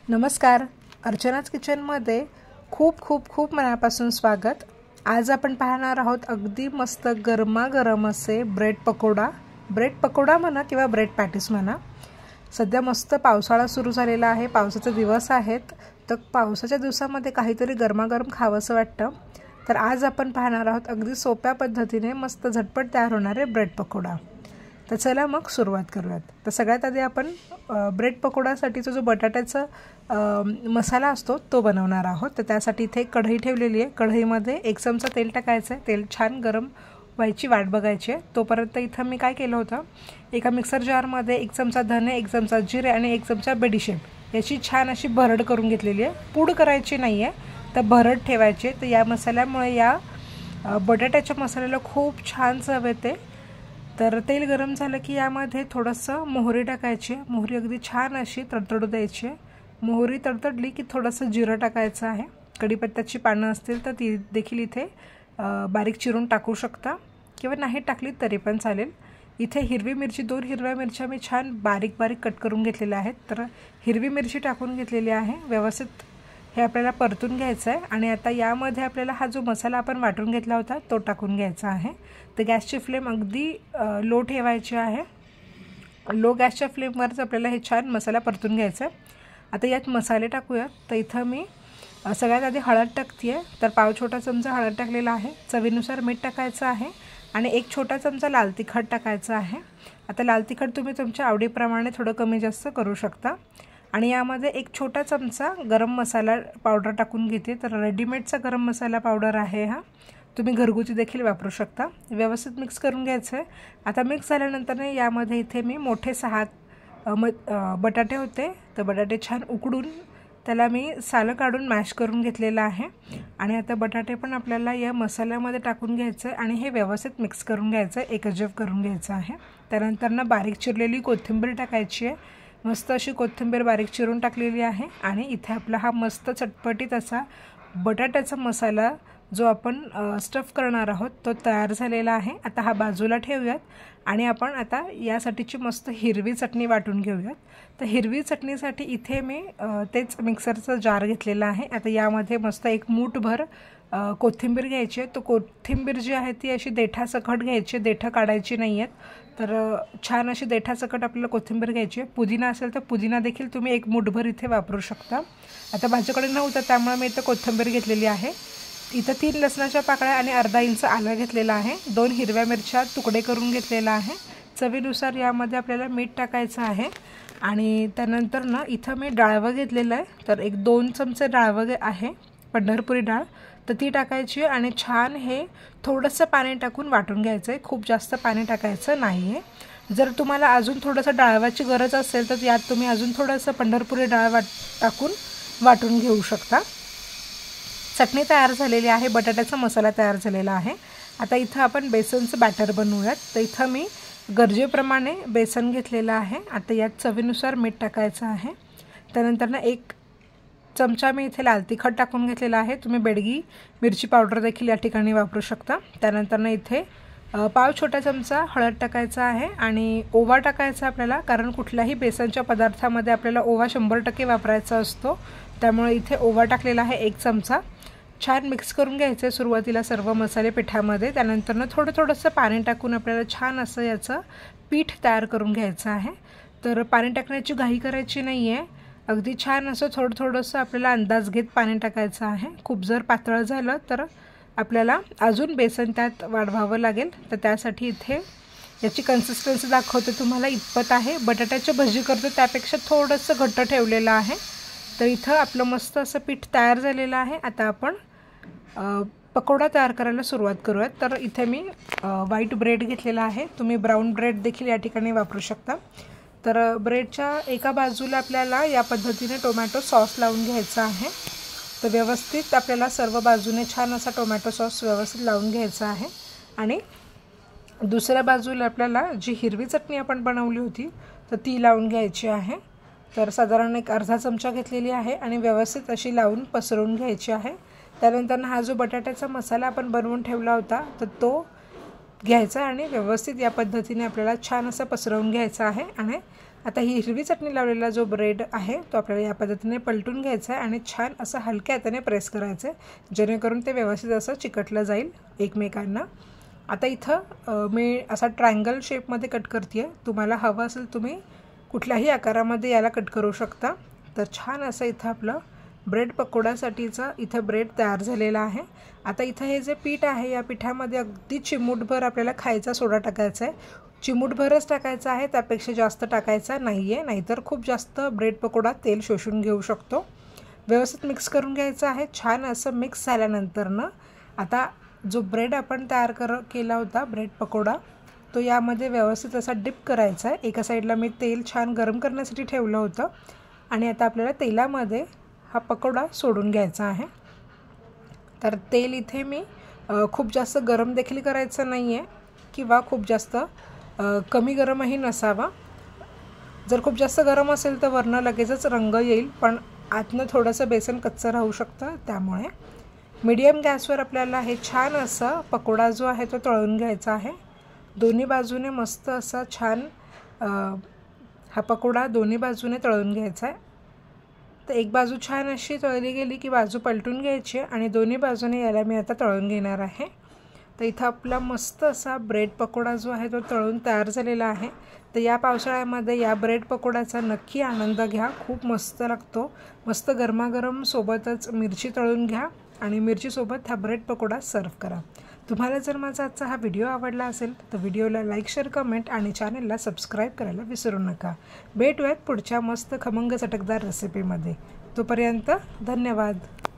नमस्कार, अर्चनाच किचनमध्ये खूप खूप खूप मनापासून स्वागत। आज आपण पाहणार आहोत अगदी मस्त गरमागरम असे ब्रेड पकोडा म्हणा किंवा ब्रेड पॅटीस म्हणा। सध्या मस्त पावसाळा सुरू झालेला आहे, पावसाचे दिवस आहेत, तर पावसाच्या दिवसामध्ये काहीतरी गरमागरम खावंसं वाटतं। तर आज आपण पाहणार आहोत अगदी सोप्या पद्धतीने मस्त झटपट तयार होणारे ब्रेड पकोडा। तर चला मग सुरुवात करूयात। तर सगळ्यात आधी आपण ब्रेड पकोडासाठीचा जो बटाट्याचा मसाला असतो तो बनवणार आहोत। तर त्यासाठी इथे एक कढई ठेवलेली आहे। कढईमध्ये 1 चमचा तेल टाकायचं आहे। तेल छान गरम व्हायची वाट बघायची आहे। तोपर्यंत इथं मी काय केलं होतं, एका मिक्सर जारमध्ये 1 चमचा धने, 1 चमचा जिरे आणि 1 चमचा बडीशेप याची छान अशी भरड करून घेतलेली आहे। पूड करायची नाही आहे, तर भरड ठेवायची। तर या मसाल्यामुळे या बटाट्याच्या मसाल्याला खूप छान चव येते। तर तेल गरम झालं की यामध्ये थोडंसं मोहरी टाकायची। मोहरी अगदी छान अशी तडतडू द्यायची। मोहरी तडतडली की थोडंसं जिरं टाकायचं आहे। कढीपत्त्याची पानं असतील तर ती देखील इथे बारीक चिरून टाकू शकता किंवा नाही टाकली तरी पण चालेल। इथे हिरवी मिरची 2 हिरव्या मिरच्या मी छान बारीक बारीक कट करून घेतलेल्या आहेत। तर हिरवी मिरची टाकून घेतलेली आहे। व्यवस्थित हे आपल्याला परतून घ्यायचं आहे आणि आता यामध्ये आपल्याला हा जो मसाला आपण वाटून घेतला होता तो टाकून घ्यायचा आहे। तर गॅसची फ्लेम अगदी लो ठेवायची आहे। लो गॅसच्या फ्लेमवरच आपल्याला हे छान मसाला परतून घ्यायचा आहे। आता यात मसाले टाकूयात। तर इथं मी सगळ्यात आधी हळद टाकते आहे। तर पाव छोटा चमचा हळद टाकलेला आहे। चवीनुसार मीठ टाकायचं आहे आणि 1 छोटा चमचा लाल तिखट टाकायचं आहे। आता लाल तिखट तुम्ही तुमच्या आवडीप्रमाणे थोडं कमी जास्त करू शकता। आणि यामध्ये 1 छोटा चमचा गरम मसाला पावडर टाकून घेते। तर रेडीमेडचा गरम मसाला पावडर आहे हा, तुम्ही घरगुती देखील वापरू शकता। व्यवस्थित मिक्स करून घ्यायचं आहे। आता मिक्स झाल्यानंतर यामध्ये इथे मी मोठे 6 बटाटे होते, तर बटाटे छान उकडून त्याला मी सालं काढून मॅश करून घेतलेलं आहे। आणि आता बटाटे पण आपल्याला या मसाल्यामध्ये टाकून घ्यायचं आहे आणि हे व्यवस्थित मिक्स करून घ्यायचं आहे, एकजीव करून घ्यायचं आहे। त्यानंतर बारीक चिरलेली कोथिंबीर टाकायची आहे। मस्त अशी कोथिंबीर बारीक चिरून टाकलेली आहे आणि इथे आपला हा मस्त चटपटीत असा बटाट्याचा मसाला जो आपण स्टफ करणार आहोत तो तयार झालेला आहे। आता हा बाजूला ठेवूयात आणि आपण आता यासाठीची मस्त हिरवी चटणी वाटून घेऊयात। तर हिरवी चटणीसाठी इथे मी तेच मिक्सरचा जार घेतलेला आहे। आता यामध्ये मस्त 1 मूठभर कोथिंबीर घ्यायची आहे। तो कोथिंबीर जी आहे ती अशी देठासकट घ्यायची, देठं काढायची नाही आहेत। तर छान अशी देठासकट आपल्याला कोथिंबीर घ्यायची आहे। पुदिना असेल तर पुदिना देखील तुम्ही 1 मूठभर इथे वापरू शकता। आता माझ्याकडे नव्हतं त्यामुळे मी इथं कोथिंबीर घेतलेली आहे। इथं 3 लसणाच्या पाकळ्या आणि अर्धा इंच आलं घेतलेलं आहे। 2 हिरव्या मिरच्या तुकडे करून घेतलेला आहे। चवीनुसार यामध्ये आपल्याला मीठ टाकायचं आहे आणि त्यानंतर इथं मी डाळवं घेतलेलं आहे। तर 1-2 चमचे डाळवं आहे, पंढरपुरी डाळ, तर ती टाकायची आणि छान हे थोडंसं पाणी टाकून वाटून घ्यायचं आहे। खूप जास्त पाणी टाकायचं नाही आहे। जर तुम्हाला अजून थोडंसं डाळवाची गरज असेल तर यात तुम्ही अजून थोडंसं पंढरपुरी डाळ टाकून वाटून घेऊ शकता। चटणी तयार झालेली आहे, बटाट्याचा मसाला तयार झालेला आहे। आता इथं आपण बेसनचं बॅटर बनवूयात। तर इथं मी गरजेप्रमाणे बेसन घेतलेलं आहे। आता यात चवीनुसार मीठ टाकायचं आहे। त्यानंतर 1 चमचा मी इथे लाल तिखट टाकून घेतलेला आहे। तुम्ही बेडगी मिरची पावडर देखील या ठिकाणी वापरू शकता। त्यानंतर इथे पाव छोटा चमचा हळद टाकायचा आहे आणि ओवा टाकायचा आपल्याला, कारण कुठल्याही बेसनच्या पदार्थामध्ये आपल्याला ओवा 100% वापरायचा असतो, त्यामुळे इथे ओवा टाकलेला आहे 1 चमचा। छान मिक्स करून घ्यायचं आहे सुरुवातीला सर्व मसाले पिठामध्ये। त्यानंतर थोडंसं पाणी टाकून आपल्याला छान असं याचं पीठ तयार करून घ्यायचं आहे। तर पाणी टाकण्याची घाई करायची नाही आहे, अगदी छान असं थोडंसं आपल्याला अंदाज घेत पाणी टाकायचं आहे। खूप जर पातळ झालं तर आपल्याला अजून बेसन त्यात वाढवावं लागेल। तर त्यासाठी इथे याची कन्सिस्टन्सी दाखवते तुम्हाला इतपत आहे। बटाट्याची भजी करतो त्यापेक्षा थोडंसं घट्ट ठेवलेलं आहे। तर इथं आपलं मस्त असं पीठ तयार झालेलं आहे। आता आपण पकोडा तयार करायला सुरुवात करूयात। तर इथे मी व्हाईट ब्रेड घेतलेला आहे, तुम्ही ब्राऊन ब्रेड देखील या ठिकाणी वापरू शकता। तर ब्रेडच्या एका बाजूला आपल्याला या पद्धतीने टोमॅटो सॉस लावून घ्यायचा आहे। तर व्यवस्थित आपल्याला सर्व बाजूने छान असा टोमॅटो सॉस व्यवस्थित लावून घ्यायचा आहे आणि दुसऱ्या बाजूला आपल्याला जी हिरवी चटणी आपण बनवली होती तर ती लावून घ्यायची आहे। तर साधारण 1 अर्धा चमचा घेतलेली आहे आणि व्यवस्थित अशी लावून पसरवून घ्यायची आहे। त्यानंतर हा जो बटाट्याचा मसाला आपण बनवून ठेवला होता तर तो घ्यायचा आणि व्यवस्थित या पद्धतीने आपल्याला छान असं पसरवून घ्यायचं आहे आणि आता ही हिरवी चटणी लावलेला जो ब्रेड आहे तो आपल्याला या पद्धतीने पलटून घ्यायचा आहे आणि छान असं हलक्या हाताने प्रेस करायचं आहे, जेणेकरून ते व्यवस्थित असं चिकटलं जाईल एकमेकांना। आता इथं मी असा ट्रायंगल शेपमध्ये कट करते आहे, तुम्हाला हवं असेल तुम्ही कुठल्याही आकारामध्ये याला कट करू शकता। तर छान असं इथं आपलं ब्रेड पकोडासाठीचं इथं ब्रेड तयार झालेला आहे। आता इथं हे जे पीठ आहे या पिठामध्ये अगदी चिमूटभर आपल्याला खायचा सोडा टाकायचा आहे, चिमूटभरच टाकायचा आहे, त्यापेक्षा जास्त टाकायचा नाही आहे, नाहीतर खूप जास्त ब्रेड पकोडा तेल शोषून घेऊ शकतो। व्यवस्थित मिक्स करून घ्यायचं आहे। छान असं मिक्स झाल्यानंतरनं आता जो ब्रेड आपण तयार केला होता ब्रेड पकोडा तो यामध्ये व्यवस्थित असा डिप करायचा आहे। एका साईडला मी तेल छान गरम करण्यासाठी ठेवलं होतं आणि आता आपल्याला तेलामध्ये हा पकोडा सोडून घ्यायचा आहे। तर तेल इथे मी खूप जास्त गरम देखील करायचं नाही आहे किंवा खूप जास्त कमी गरमही नसावा। जर खूप जास्त गरम असेल तर वरनं लगेचच रंग येईल, पण आतनं थोडंसं बेसन कच्चं राहू शकतं, त्यामुळे मीडियम गॅसवर आपल्याला हे छान असं पकोडा जो आहे तो तळून घ्यायचा आहे। दोन्ही बाजूने मस्त असा छान हा पकोडा दोन्ही बाजूने तळून घ्यायचा आहे। तर एक बाजू छान अशी तळली गेली की बाजू पलटून घ्यायची आणि दोन्ही बाजूने याला मी आता तळून घेणार आहे। तर इथं आपला मस्त असा ब्रेड पकोडा जो आहे तो तळून तयार झालेला आहे। तर या पावसाळ्यामध्ये या ब्रेड पकोड्याचा नक्की आनंद घ्या, खूप मस्त लागतो। मस्त गरमागरम सोबतच मिरची तळून घ्या आणि मिरचीसोबत हा ब्रेड पकोडा सर्व करा। तुम्हाला जर माझा आजचा हा व्हिडिओ आवडला असेल तर व्हिडिओला लाईक, शेअर, कमेंट आणि चॅनलला सबस्क्राईब करायला विसरू नका। भेटूयात पुढच्या मस्त खमंग चटकदार रेसिपीमध्ये। तोपर्यंत धन्यवाद।